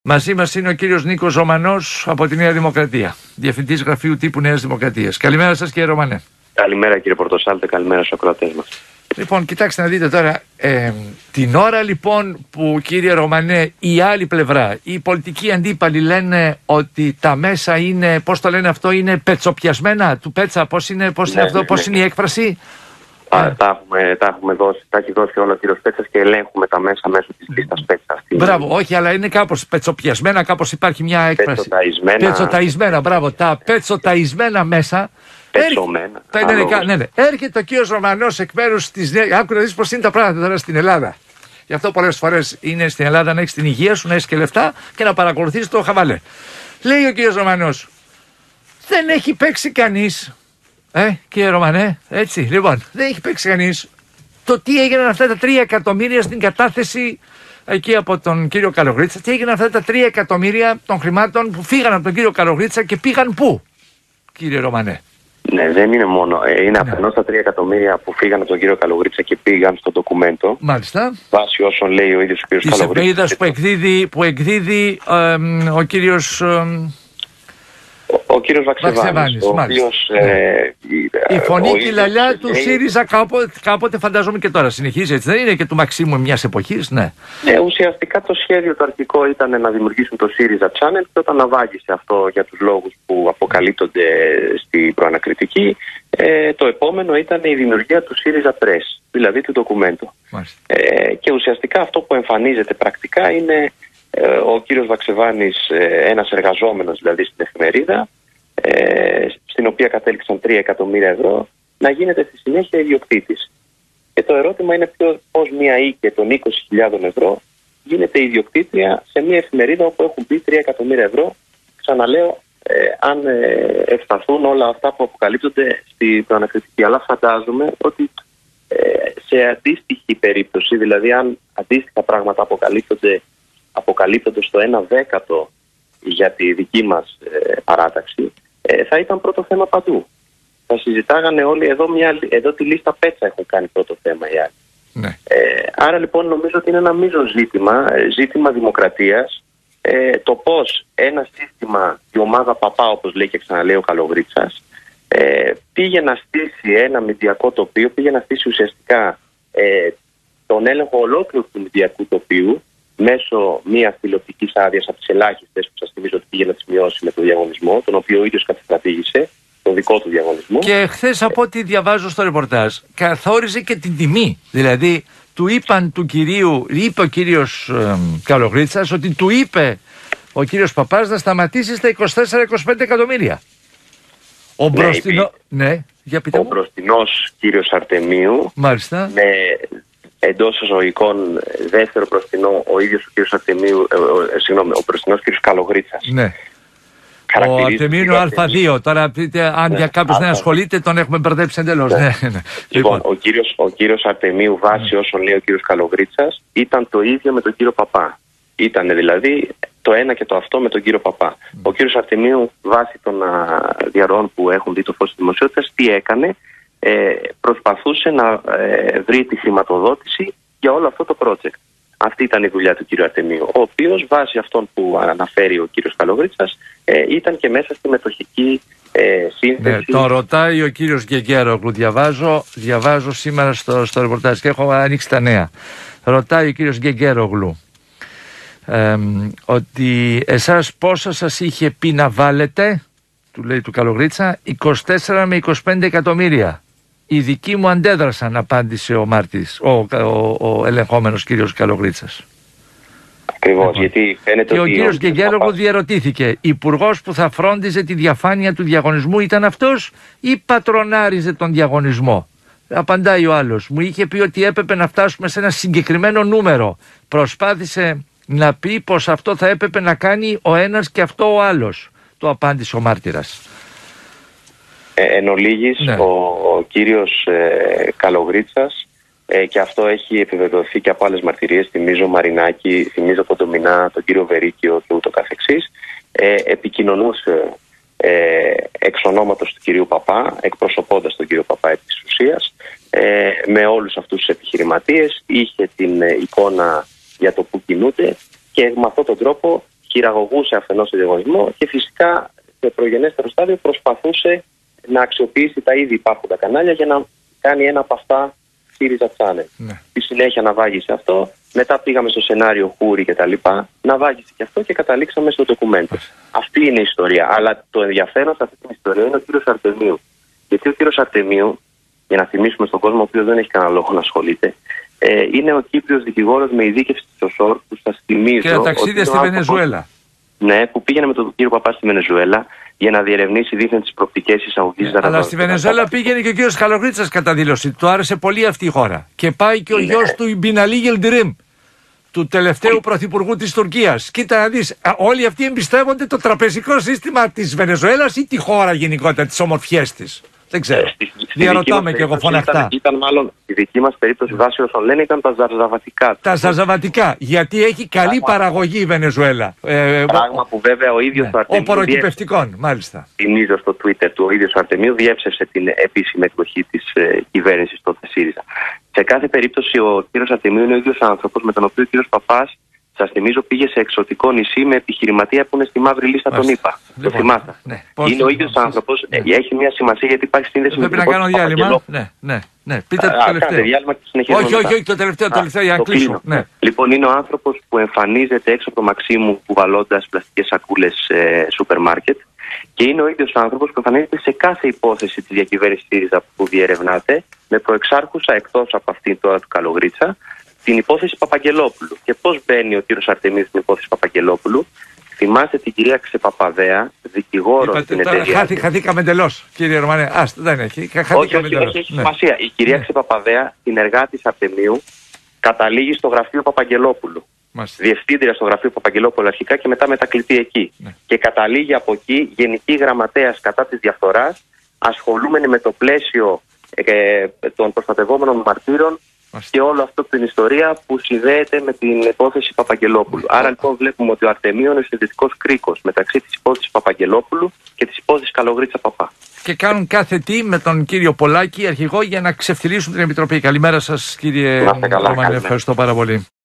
Μαζί μας είναι ο κύριος Νίκος Ρωμανός από τη Νέα Δημοκρατία, Διευθυντής Γραφείου Τύπου Νέας Δημοκρατίας. Καλημέρα σας, κύριε Ρωμανέ. Καλημέρα, κύριε Πορτοσάλτε, καλημέρα στους ακροατές μας. Λοιπόν, κοιτάξτε να δείτε τώρα, την ώρα λοιπόν που, κύριε Ρωμανέ, η άλλη πλευρά, οι πολιτικοί αντίπαλοι λένε ότι τα μέσα είναι, πώς το λένε αυτό, είναι πετσοπιασμένα του πέτσα, πώς είναι η έκφραση. Τα έχει δώσει όλο ο κύριος Πέτσας και ελέγχουμε τα μέσα μέσω της λίστας Πέτσας. Μπράβο, όχι, αλλά είναι κάπως πετσοπιασμένα, κάπως υπάρχει μια έκφραση. Πετσοταισμένα, μπράβο, τα πετσοταισμένα μέσα. Πετσομένα. Ναι. Έρχεται ο κύριος Ρωμανός εκ μέρους της Νέας. Άκου να δεις πώς είναι τα πράγματα τώρα στην Ελλάδα. Γι' αυτό πολλές φορές είναι στην Ελλάδα να έχεις την υγεία σου, να έχεις και λεφτά και να παρακολουθείς το χαβαλέ. Λέει ο κύριος Ρωμανός, δεν έχει παίξει κανείς. Κύριε Ρωμανέ, έτσι, λοιπόν, δεν έχει παίξει κανείς το τι έγιναν αυτά τα 3 εκατομμύρια στην κατάθεση εκεί από τον κύριο Καλογρίτσα. Τι έγιναν αυτά τα 3 εκατομμύρια των χρημάτων που φύγαν από τον κύριο Καλογρίτσα και πήγαν πού, κύριε Ρωμανέ? Ναι, δεν είναι μόνο. Είναι αφενός τα 3 εκατομμύρια που φύγαν από τον κύριο Καλογρίτσα και πήγαν στο ντοκουμέντο. Μάλιστα. Βάσει όσων λέει ο ίδιος ο κύριος Καλογρίτσας. Της εφημερίδας που εκδίδει ο κύριος... Ο κύριος Βαξεβάνης, ο οποίος... η φωνή και η λαλιά του ΣΥΡΙΖΑ κάποτε φαντάζομαι και τώρα συνεχίζει, έτσι δεν είναι, και του Μαξίμου μιας εποχής, ναι. Ναι, ουσιαστικά το σχέδιο το αρχικό ήταν να δημιουργήσουν το ΣΥΡΙΖΑ Channel και όταν αβάγισε αυτό για τους λόγους που αποκαλύπτονται στην προανακριτική, το επόμενο ήταν η δημιουργία του ΣΥΡΙΖΑ Press, δηλαδή του ντοκουμέντου. Και ουσιαστικά αυτό που εμφανίζεται πρακτικά είναι ο κύριος Βαξεβάνης, ένας εργαζόμενος δηλαδή στην εφημερίδα, στην οποία κατέληξαν 3 εκατομμύρια ευρώ, να γίνεται στη συνέχεια ιδιοκτήτης. Και το ερώτημα είναι πώς μια οίκη των 20.000 ευρώ γίνεται ιδιοκτήτρια σε μια εφημερίδα όπου έχουν μπει 3 εκατομμύρια ευρώ. Ξαναλέω, αν ευσταθούν όλα αυτά που αποκαλύπτονται στην προανακριτική. Αλλά φαντάζομαι ότι σε αντίστοιχη περίπτωση, δηλαδή αν αντίστοιχα πράγματα αποκαλύπτονται στο 1/10 για τη δική μας παράταξη, θα ήταν πρώτο θέμα παντού. Θα συζητάγανε όλοι εδώ τη λίστα Πέτσα έχουν κάνει πρώτο θέμα οι άλλοι. Ναι. Άρα λοιπόν νομίζω ότι είναι ένα μείζον ζήτημα δημοκρατίας, το πώς ένα σύστημα, η ομάδα Παπά όπως λέει και ξαναλέει ο Καλογρίτσας, πήγε να στήσει ένα μηντιακό τοπίο, πήγε να στήσει ουσιαστικά τον έλεγχο ολόκληρου του μηντιακού τοπίου μέσω μια τηλεοπτικής άδειας από τις ελάχιστες που σας θυμίζω ότι πήγε να τις μειώσει με τον διαγωνισμό, τον οποίο ο ίδιος καταστρατήγησε, τον δικό του διαγωνισμό. Και χθες από ό,τι διαβάζω στο ρεπορτάζ, καθόριζε και την τιμή. Δηλαδή, του είπαν είπε ο κύριος Καλογρίτσας ότι του είπε ο κύριος Παπάς να σταματήσει στα 24-25 εκατομμύρια. Ο μπροστινός κύριος Αρτεμίου, μάλιστα, με εντός εισαγωγικών δεύτερο μπροστινό ο ίδιος ο κύριος Αρτεμίου, ο μπροστινός κύριος Καλογρίτσας. Ναι. Ο Αρτεμίου είναι ο Α2. Τώρα πείτε, αν για κάποιος δεν ασχολείται, τον έχουμε μπερδέψει εντελώς. Ναι. Λοιπόν, ο κύριος Αρτεμίου, βάσει όσων λέει ο κύριος Καλογρίτσας, ήταν το ίδιο με τον κύριο Παπά. Ήταν δηλαδή το ένα και το αυτό με τον κύριο Παπά. Ο κύριος Αρτεμίου, βάσει των διαρροών που έχουν δει το φως της δημοσιότητας, τι έκανε? Προσπαθούσε να βρει τη χρηματοδότηση για όλο αυτό το project. Αυτή ήταν η δουλειά του κύριου Αρτεμίου, ο οποίος βάσει αυτών που αναφέρει ο κύριος Καλογρίτσας ήταν και μέσα στη μετοχική σύνθεση. Ναι, τον ρωτάει ο κύριος Γκεγκέρογλου, διαβάζω σήμερα στο ρεπορτάζ και έχω ανοίξει τα νέα. Ρωτάει ο κύριος Γκεγκέρογλου ότι εσάς πόσα σας είχε πει να βάλετε, του λέει του Καλογρίτσα, 24 με 25 εκατομμύρια. Οι δικοί μου αντέδρασαν, απάντησε ο μάρτης, ο ελεγχόμενος κύριος Καλογρίτσας. Ακριβώς, γιατί φαίνεται και ο κύριος Γκεγκέρογλου διαρωτήθηκε, υπουργός που θα φρόντιζε τη διαφάνεια του διαγωνισμού ήταν αυτός ή πατρονάριζε τον διαγωνισμό? Απαντάει ο άλλος, μου είχε πει ότι έπρεπε να φτάσουμε σε ένα συγκεκριμένο νούμερο. Προσπάθησε να πει πως αυτό θα έπρεπε να κάνει ο ένας και αυτό ο άλλος. Το απάντησε ο μάρτυρας. Εν ολίγης, ναι. Ο κύριος Καλογρίτσας, και αυτό έχει επιβεβαιωθεί και από άλλες μαρτυρίες, θυμίζω Μαρινάκη, θυμίζω Κοντομινά, τον κύριο Βερίκιο και ούτω καθεξής, επικοινωνούσε εξ ονόματος του κυρίου Παπά, εκπροσωπώντας τον κύριο Παπά επί της ουσίας, με όλους αυτούς τους επιχειρηματίες, είχε την εικόνα για το που κινούνται και με αυτόν τον τρόπο χειραγωγούσε αφενός το διαγωνισμό και φυσικά σε προγενέστερο στάδιο προσπαθούσε να αξιοποιήσει τα ήδη υπάρχοντα κανάλια για να κάνει ένα από αυτά ΣΥΡΙΖΑ Channel. Ναι. Στη συνέχεια ναυάγησε αυτό, μετά πήγαμε στο σενάριο Χούρι κτλ. Ναυάγησε και αυτό και καταλήξαμε στο ντοκουμέντο. Αυτή είναι η ιστορία. Αλλά το ενδιαφέρον σε αυτή την ιστορία είναι ο κύριος Αρτεμίου. Γιατί ο κύριος Αρτεμίου, για να θυμίσουμε στον κόσμο, ο οποίος δεν έχει κανένα λόγο να ασχολείται, είναι ο Κύπριος δικηγόρος με ειδίκευση της ΟΣΟΡ, που σας θυμίζω. Και τα ταξίδια στη Βενεζουέλα. Ναι, που πήγαινε με τον κύριο Παπά στη Βενεζουέλα για να διερευνήσει δίθεν τις προοπτικές εισαγωγής. Αλλά στη Βενεζουέλα πήγαινε και ο κύριος Καλογρίτσας κατά δήλωση. Του άρεσε πολύ αυτή η χώρα. Και πάει και ο γιος του Μπιναλί Γελντιρίμ, του τελευταίου πρωθυπουργού της Τουρκίας. Κοίτα να δεις, όλοι αυτοί εμπιστεύονται το τραπεζικό σύστημα της Βενεζουέλας ή τη χώρα γενικότερα, τις ομορφιές της. Δεν ξέρω. Διαρωτάμε και εγώ φωναχτά. Ήταν μάλλον η δική μας περίπτωση, βάσει όσων λένε, ήταν τα ζαρζαβατικά. Τα ζαρζαβατικά. Γιατί έχει καλή παραγωγή η Βενεζουέλα. Πράγμα που βέβαια ο ίδιος του Αρτεμίου. Οπωροκυπευτικών, μάλιστα. Θυμίζω στο Twitter του, ο ίδιος ο Αρτεμίου διέψευσε την επίσημη εκδοχή της κυβέρνησης τότε ΣΥΡΙΖΑ. Σε κάθε περίπτωση, ο κύριος Αρτεμίου είναι ο ίδιος άνθρωπος με τον οποίο ο κύριος Παπάς, σας θυμίζω, πήγε σε εξωτικό νησί με επιχειρηματία που είναι στη μαύρη λίστα των ΗΠΑ. Το θυμάστε. Ναι. Είναι ο ίδιος άνθρωπος. Έχει μια σημασία γιατί υπάρχει σύνδεση με την υπόθεση. Πρέπει να κάνω διάλειμμα. Ναι. Πείτε το τελευταίο. Διάλειμμα και συνεχίζουμε. Όχι, το τελευταίο για να κλείσω. Ναι. Λοιπόν, είναι ο άνθρωπος που εμφανίζεται έξω από το Μαξίμου κουβαλώντας πλαστικές σακούλες σούπερ μάρκετ. Και είναι ο ίδιος άνθρωπος που εμφανίζεται σε κάθε υπόθεση της διακυβέρνησης ΣΥΡΙΖΑ που διερευνάται, με προεξάρχουσα εκτός από αυτήν τώρα του Καλογρίτσα, την υπόθεση Παπαγγελόπουλου. Και πώς μπαίνει ο κύριος Αρτεμίου στην υπόθεση Παπαγγελόπουλου? Θυμάστε την κυρία Ξεπαπαδέα, δικηγόρο στην εταιρεία. Χαθήκαμε εντελώς, κύριε Ρωμανέ. Δεν έχει. Όχι, έχει σημασία. Η κυρία Ξεπαπαδέα, συνεργάτης Αρτεμίου, καταλήγει στο γραφείο Παπαγγελόπουλου. Διευθύντρια στο γραφείο Παπαγγελόπουλου αρχικά και μετά μετακλητή εκεί. Και καταλήγει από εκεί γενική γραμματέας κατά της διαφθοράς, ασχολούμενη με το πλαίσιο των προστατευόμενων μαρτύρων και όλο αυτό την ιστορία που συνδέεται με την υπόθεση Παπαγγελόπουλου. Άρα λοιπόν βλέπουμε ότι ο Αρτεμίου είναι ο συνδετικός κρίκος μεταξύ της υπόθεσης Παπαγγελόπουλου και της υπόθεσης Καλογρίτσα Παπά. Και κάνουν κάθε τι με τον κύριο Πολάκη, αρχηγό, για να ξεφτυλίσουν την Επιτροπή. Καλημέρα σας, κύριε Ρωμανέ. Ευχαριστώ πάρα πολύ.